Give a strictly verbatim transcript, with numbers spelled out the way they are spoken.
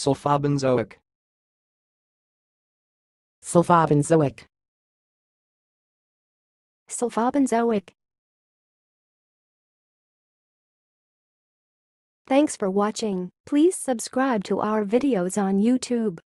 sulfobenzoic, sulfobenzoic, sulfobenzoic. Thanks for watching. Please subscribe to our videos on YouTube.